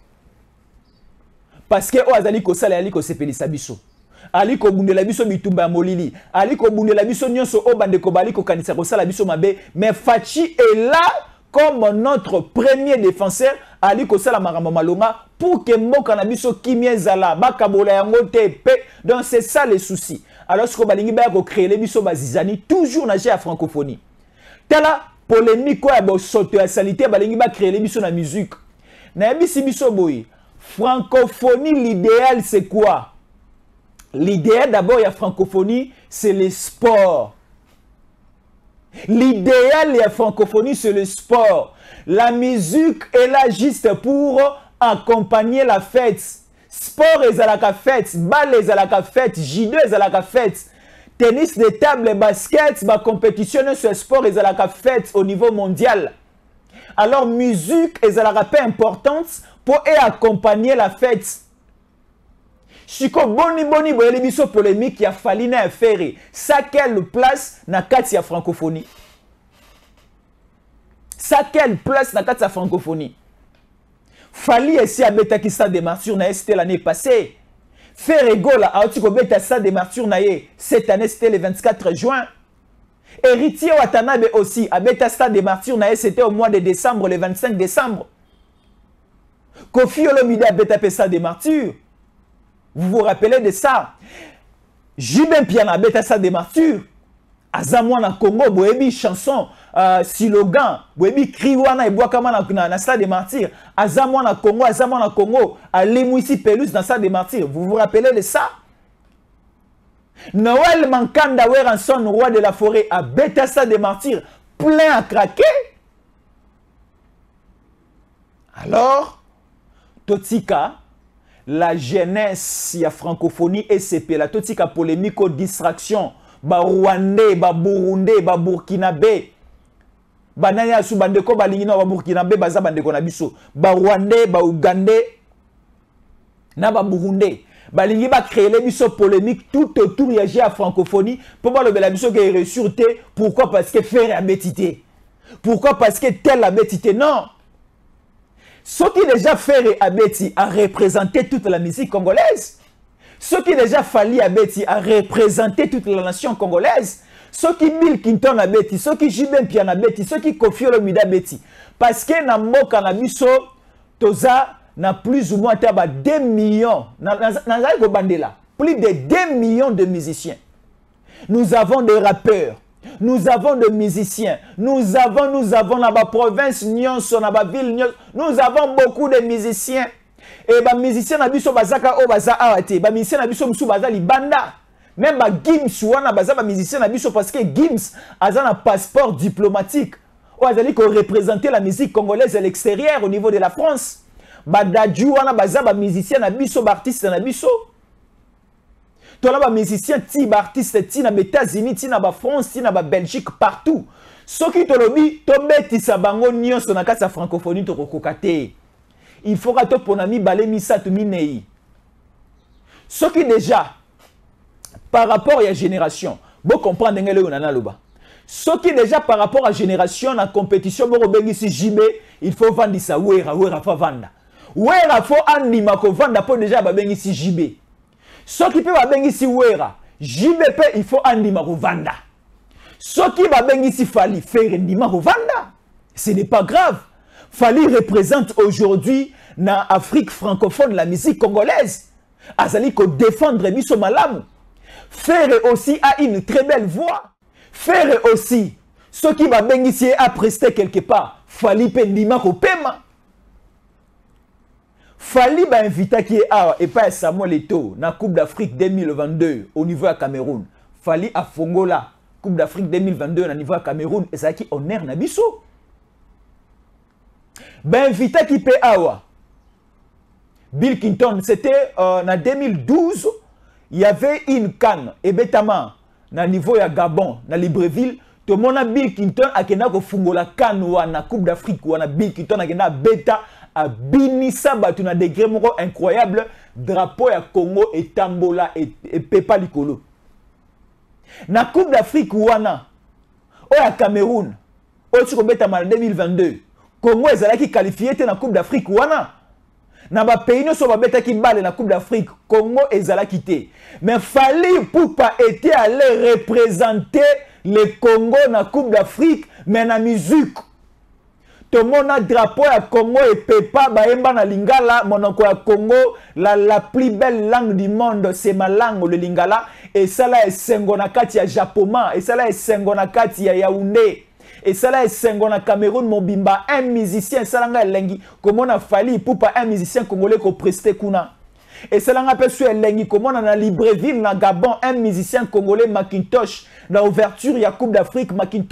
Parce que Oazali ko sala ali ko sepelisa biso. Ali ko bundela biso bitumba ya molili. Ali ko bundela biso nyonso o bande ko bali ko kanisa ko sala biso mabe. Mais Fachi est là comme notre premier défenseur. Ali ko sala makambo malonga pour que mboka na biso kimie zala bakabola yango te pe. Donc c'est ça le souci. Alors ce ko balingi ba ko créer les biso bazizani toujours na jeu à francophonie. Tala polémique ko ya bo soto ya salité balingi ba créer les biso na musique. Na bisi biso boy. Francophonie, l'idéal c'est quoi? L'idéal d'abord, il y a francophonie, c'est le sport. L'idéal de la francophonie, c'est le sport. La musique est là juste pour accompagner la fête. Sport est à la fête, balle est à la fête, judo est à la fête, tennis de table, basket, ma compétition ce sport est à la fête au niveau mondial. Alors musique est à la peu importante pour accompagner la fête. Chiko boni boni boyeli biso polémique ya fali na faire ça quelle place na kati ya francophonie. Ça quelle place na kati ya francophonie. Fali esi abetaki sa de martyr na c'était l'année passée. Ferregola a oti ko beta sa de martyr na ye cette année c'était le vingt-quatre juin. Héritier Watanabe aussi abeta sa de martyr na ye c'était au mois de décembre le vingt-cinq décembre. Kofi Olomide abeta sa de martyr. Vous vous rappelez de ça? Jibin Piana beta sa de martyr. Azamwa na Congo boebi chanson uh, slogan boebi kriwana e boakama na na stade de martyr. Azamwa na Congo, azamwa na Congo, alimwisi pelus dans stade de martyr. Vous vous rappelez de ça? Noël Mankanda Weranson, roi de la forêt, a beta stade de martyr plein à craquer. Alors, Totika, la jeunesse, il y a francophonie et C P, la Totika polémique, distraction. Ba Rwandais, ba Burundais, ba Burkinabé, ba nanya su bandeko ba lingina ba Burkinabé, ba za bandeko na biso, ba Rwandais, ba Ougandais, na ba Burundais, ba lingi ba créer les biso polémique tout autour ya à francophonie pour ba le bela biso qui est ressurté. Pourquoi? Parce que faire a bétité. Pourquoi? Parce que tel a bétité. Non. Ce qui déjà faire a béti a représenté toute la musique congolaise. Ce qui déjà fallu à Betty a représenté toute la nation congolaise. Ce qui Bill Clinton a Betty, ce qui Jibin Pian a Betty, ce qui Kofi Olomide a Betty. Parce que na mboka na biso toza na plus ou moins deux millions. Plus de deux millions de musiciens. Nous avons des rappeurs. Nous avons des musiciens. Nous avons, nous avons dans la province, dans la ville, nous avons beaucoup de musiciens. Et les musiciens na biso bazaka o baza awate, ba musiciens na biso musu baza libanda. Même ba Gims wana baza ba musiciens na biso parce que Gims a un passeport diplomatique. O azali ko représenter la musique congolaise à l'extérieur au niveau de la France. Ba Dadju wana baza ba musiciens na biso ba artistes na biso. Tola ba musiciens ti ba artistes ti na États-Unis, ti na ba France, ti na ba Belgique partout. Soki tolobi to betisa bango nyonso na kati ya francophonie to kokokate. Il faudra que ton ami Balemi Satominei. Ce qui déjà, par rapport à la génération, vous comprenez ce qui déjà par rapport à la génération, la compétition, il faut vendre ça. Ouera, ouera, faut vendre. Ouera, faut anima ko vendre pour déjà babengi si J B. Ce qui peut babengi si ouera, J B P, il faut anima ko vendre. Ce qui babengi si fali, faire anima ko vendre. Ce n'est pas grave. Fali représente aujourd'hui dans l'Afrique francophone la musique congolaise. Azali ko défendre biso malamu. Faire aussi a une très belle voix. Faire aussi ce qui va bénéficier à prester quelque part. Fali pendima ko pema. Fali ba invita qui est à et pas Samuel Eto'o na Coupe d'Afrique deux mille vingt-deux au niveau à Cameroun. Fali à Fongola Coupe d'Afrique deux mille vingt-deux au niveau à Cameroun et ça qui honneur na biso. Ben vita qui peut awa. Bill Clinton, c'était euh, en deux mille douze, il y avait une canne et betama na niveau ya Gabon, na Libreville, tout le monde a Bill Clinton a kena ko fungola canne ou na Coupe d'Afrique ou na Bill Clinton a kena beta a binisa batu na degré moko incroyable drapeau ya Congo et tambola et, et pepa likolo. Na Coupe d'Afrique ou na o ya Cameroun, o tiko betama en deux mille vingt-deux. Congo est qualifié dans la Coupe d'Afrique. Dans les pays qui sont dans la Coupe d'Afrique, Congo est quitté. Mais il fallait pour pas être allé représenter le Congo dans la Coupe d'Afrique, mais dans la musique. Tout le monde a drapeau à Congo et Pepa, Baemba na Lingala, monoko à Congo, la, la plus belle langue du monde, c'est ma langue, le Lingala. Et ça là est Sengonakati à Japoma, et ça là est Sengonakati à Yaoundé. Et ça là est Sengon Cameroun, mon bimba, un musicien, ça là lengi, comment on a fallu pour pas un musicien congolais qu'on prestait kuna. Et ça là on appelle sur lengi, comment on a Libreville, na Gabon, un musicien congolais Macintosh, dans l'ouverture, il y a Coupe d'Afrique, Macintosh.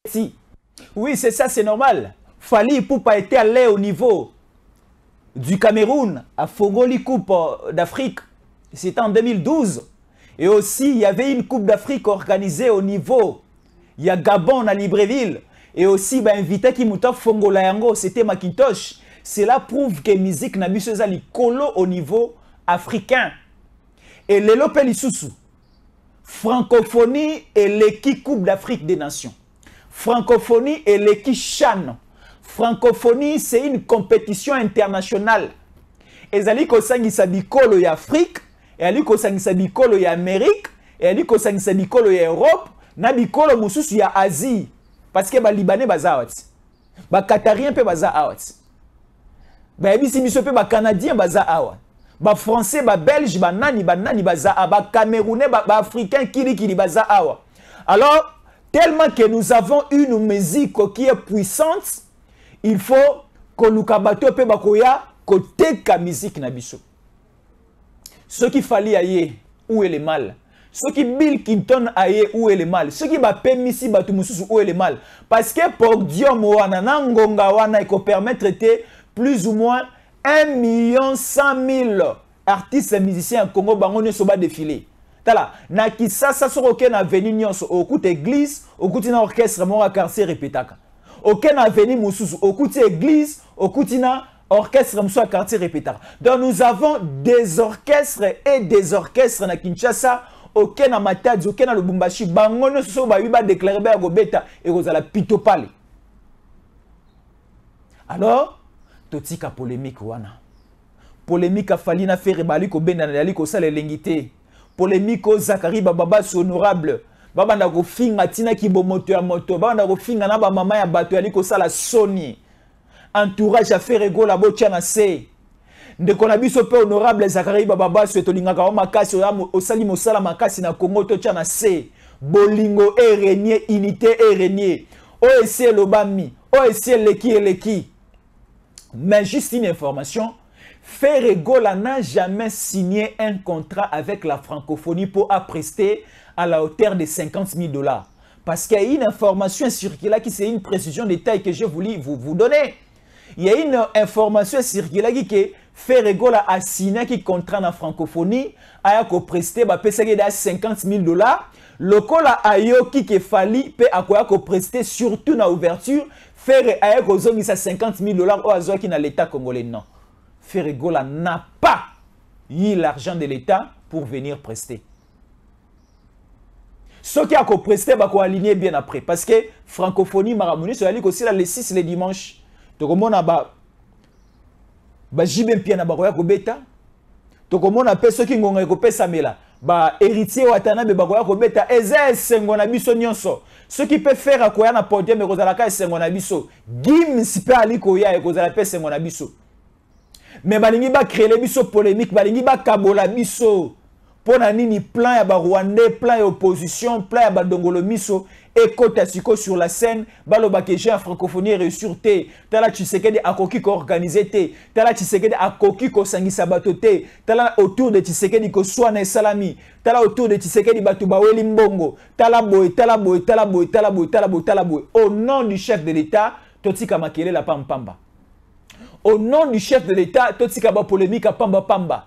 Si. Oui, c'est ça, c'est normal. Fally Ipupa était allé au niveau du Cameroun à Fogoli Coupe d'Afrique. C'était en deux mille douze. Et aussi, il y avait une Coupe d'Afrique organisée au niveau. Il y a Gabon à Libreville. Et aussi, bah, invité qui m'a Fongola Yango, c'était Macintosh. Cela prouve que la musique n'a pas colo au niveau africain. Et le Lopeli Soussou. Francophonie et l'équipe Coupe d'Afrique des Nations. Francophonie et l'équipe Chan. Francophonie, c'est une compétition internationale. Et zali ko sangisa bikolo ya Afrique, et ali ko sangisa bikolo ya Amérique, et ali ko sangisa bikolo ya Europe, na bikolo mususu ya Asie. Parce que ba Libanais baza awati. Ba Qatarien pe baza awati. Ba ebisi biso pe ba Canadien baza awa. Ba Français, ba Belge, ba nani, ba nani baza awa. Ba Camerounais, ba, ba Africain kili kili baza awa. Alors, tellement que nous avons une musique qui est puissante, il faut que nous kabato pe bakoya côté ka musique na biso. Ce qui fallait aye où est le mal. Ce qui Bill Clinton aye où est le mal. Ce qui va permis batu mususu où est le mal. Parce que pour Dieu moana nangonga wana il peut permettre de plus ou moins un million cent mille artistes et musiciens Congo bango so ba défiler. Tala na kisasa soko na avenue nyonso okuta église okuti na orchestre mo quartier répétaka. Aucun avenue mususu okuti église okuti na orchestre mususu quartier répétaka. Donc nous avons des orchestres et des orchestres na Kinshasa, aucun na Matadi, aucun na Lubumbashi, bango nyonso so ba ba déclarer ba gobeta et kozala pito pale. Alors totika polémique wana. Polémique a falli na faire bali ko benda na ali ko sala lengité. Polémique au Zakari Baba honorable. Baba na ko finga tina ki bo moto ya moto. Baba na ko finga na ba mama ya bato ali ko sala Sony. Entourage a fait rigola bo tia na se. Ndeko na biso pe honorable Zakari Baba so tolingaka o makasi o sali mosala makasi na Congo to tia na se. Bolingo e régner, unité e régner. O essayer lobami, o essayer leki et leki. Mais juste une information, Ferregola n'a jamais signé un contrat avec la francophonie pour prester à la hauteur de cinquante mille dollars. Parce qu'il y a une information circulaire qui c'est une précision de taille que je voulais vous, vous donner. Il y a une information circulaire qui que Ferregola a signé un contrat dans la francophonie a prester à cinquante mille dollars. Le cola ayo qui que fali peut accoyer prester surtout dans l'ouverture faire a cinquante mille dollars au hasard qui dans l'État congolais non. Ferregola n'a pas eu l'argent de l'État pour venir prester. Ce qui a presté, va aligner bien après. Parce que francophonie, Maramoni, c'est aussi les six les dimanches. Donc, on a ba jibem pia na bakoya ko beta. Donc, on a ceux qui ont ko pesa mela. Ba héritier watana be bakoya ko beta. Eze sengo na biso nyonso. Ce qui peut faire akoya na podium e kozala ka sengo na biso. Gim sipe ali koya e kozala pe sengo na biso. Mais balingi ba créer les biso polémique, balingi ba kabola biso. Pour nini plan ya ba Rwandais, plan ya opposition, plan ya ba dongolo miso et kota siko sur la scène, balo ba que j'ai en francophonie réussir té. Tala Tshisekedi akoki ko organiser té. Tala Tshisekedi akoki ko sangisa bato té. Tala autour de Tshisekedi ko swana salami. Tala autour de Tshisekedi bato ba weli mbongo. Tala boy, tala boy, tala boy, tala boy, tala boy, tala boy. Au nom du chef de l'État, Totika Makele la pampamba. Au nom du chef de l'État, Totika ba polémique à pamba pamba.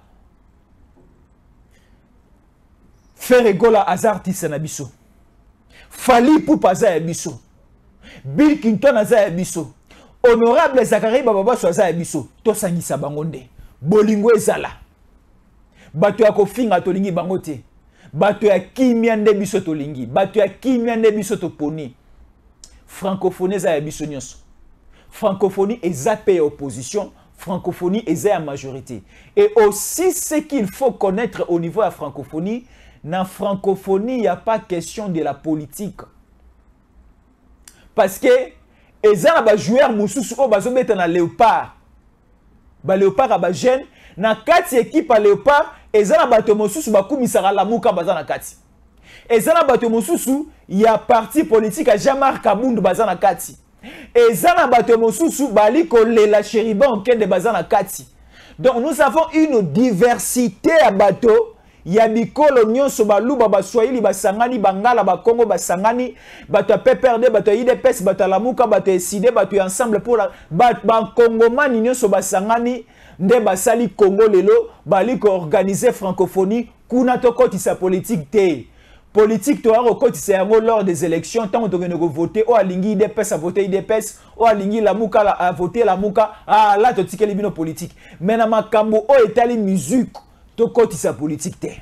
Ferregola azartis na biso. Fally Ipupa za biso. Bill Clinton za biso. Honorable Zakari Baba so za biso. To sangisa bangonde. Bolingo ezala. Bato ya kofinga tolingi bangote. Bato ya kimia nde biso tolingi. Bato ya kimia nde biso toponi. Francophonie za biso nyonso. Francophonie ezapé opposition. Francophonie est à majorité. Et aussi ce qu'il faut connaître au niveau de la francophonie, dans la francophonie, il n'y a pas question de la politique. Parce que les joueurs moussous au bazometa na léopard. Ba léopard a ba jeune na kati équipe à léopard, ezana bato moussous ba kumisara la muka bazana kati. Ezana bato moussous, il y a parti politique à Jean-Marc Kabundu bazana kati. Ezana bato moussous bali ko la chériban ken de bazana kati. Donc nous avons une diversité à bateau. ya bikolo nyonso baluba baswahili basangani bangala bakongo basangani bato ya P P R D bato ya I D P S bato ya Lamuka bato ya S I D bato ya ensemble pour la bakongomani nyonso basangani nde basali Congo lelo bali ko organiser francophonie kuna tokotisa politique te politique to a kotisa yango lors des élections tant on ko voter o alingi I D P S a voter I D P S o alingi Lamuka a voter Lamuka ah là to tikeli bino politique mais na makambo o etali musique to kotisa politique te.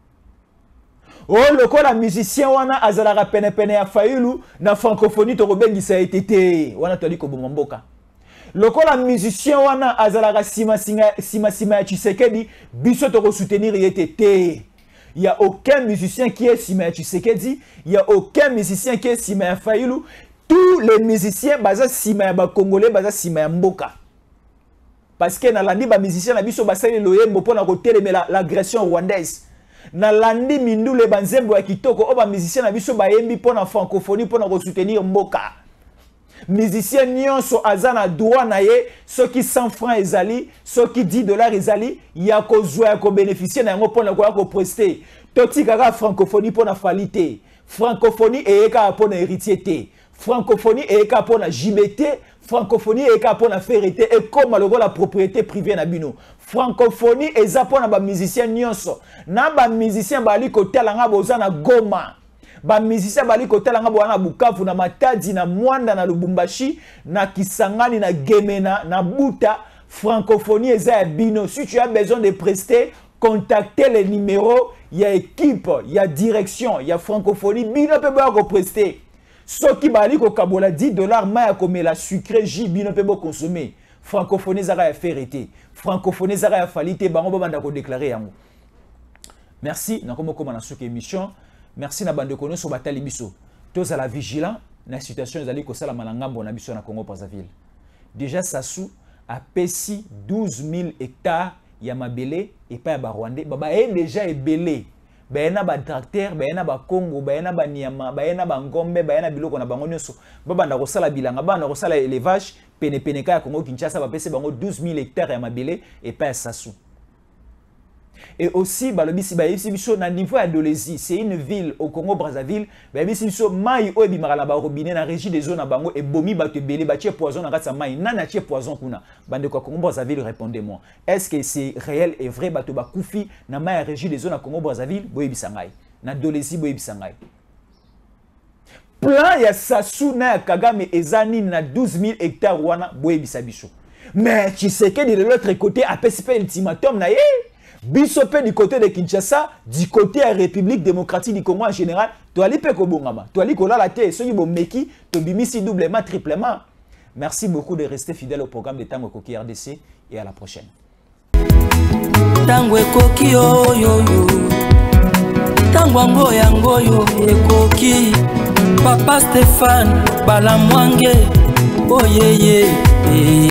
Oh lokola musicien wana azalaka pene pene ya fayulu na francophonie to kobengisa etete wana to ali ko bomboka. Lokola musicien wana azalaka sima sima sima ya Tshisekedi biso to ko soutenir etete. Il y a aucun musicien qui est sima ya Tshisekedi, il y a aucun musicien qui est sima ya fayulu. Tous les musiciens baza sima ya ba congolais baza sima ya mboka. Parce que na landi ba musicien na biso basali loyembo pona ko telemela l'agression rwandaise. Na landi mindule banzembo ya kitoko o ba musicien na biso bayembi pona francophonie pona ko soutenir mboka. Musicien nyonso azana droit na ye soki cent francs ezali soki dix dollars ezali ya ko zwa ya ko bénéficier na yango pona ko ko prester. Toti kaka francophonie pona falite. Francophonie eyeka pona héritier te. Francophonie eyeka pona jibete. Francophonie eka pona ferité et comme la propriété privée na bino. Francophonie eza pona ba musicien nyonso. Na ba musicien bali ko telanga boza na Goma. Ba musicien bali ko telanga bo na Bukavu na Matadi na Mwanda na Lubumbashi na Kisangani na Gemena na Buta. Francophonie eza ya bino. Si tu as besoin de prester, contactez les numéros, il y a équipe, il y a direction, il y a francophonie, bino pe ba ko prester. Ce qui bali ko kabola dix dollars maya comme la sucré ji bino pe bo consommer. Francophonie zara ya ferité. Francophonie zara ya falite bango ba banda ko déclarer yango. Merci na komo koma na suke émission. Merci na bande kono so batali biso. Tous à la vigilant na situation ezali ko sala manangambo na biso na Congo Brazzaville. Déjà Sassou a pesi douze mille hectares ya mabele et pas ya ba Rwandais. Baba est déjà ebelé. Bayena ba tracteur, bayena ba Congo, bayena ba Niama, bayena ba Ngombe, bayena biloko na bango nyonso. Baba na kosala bilanga, baba na kosala élevage, pene pene ka ya Congo Kinshasa ba pese bango douze mille hectares ya mabele et pas ya Sassou. Et aussi balobisi ba yebisi biso na niveau ya Dolezi, c'est une ville au Congo Brazzaville, ba yebisi biso mai o ebimaka na ba robinet na régie des zones na bango et bomi ba te belé ba tie poison na kati mai, nana tie poison kuna. Bande ko Congo Brazzaville, répondez-moi. Est-ce que c'est réel et vrai bato ba kufi na mai régie des zones na Congo Brazzaville boyebisa ngai. Na Dolezi boyebisa ngai. Plan ya Sassou na Kagame ezani na douze mille hectares wana boyebisa biso. Mais tu sais que de l'autre côté a P C P ultimatum na ye. Bisopé du côté de Kinshasa, du côté de la République démocratique du Congo en général, tu as l'ipé kobongama, tu as l'ipé la tête, ceux qui vont meki, tu bimisi doublement, triplement. Merci beaucoup de rester fidèle au programme de Tango Koki R D C et à la prochaine. Tango Koki yo yo yo, Tango ngoya ngoyo ekoki, Papa Stéphane Balamwange, oh yeah yeah.